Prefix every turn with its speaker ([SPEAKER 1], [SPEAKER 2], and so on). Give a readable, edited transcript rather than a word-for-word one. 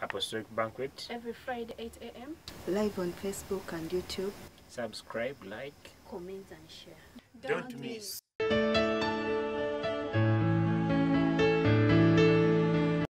[SPEAKER 1] Apostolic Banquet.
[SPEAKER 2] Every Friday, 8 a.m.
[SPEAKER 3] Live on Facebook and YouTube.
[SPEAKER 1] Subscribe, like,
[SPEAKER 2] Comment and share.
[SPEAKER 1] Don't miss.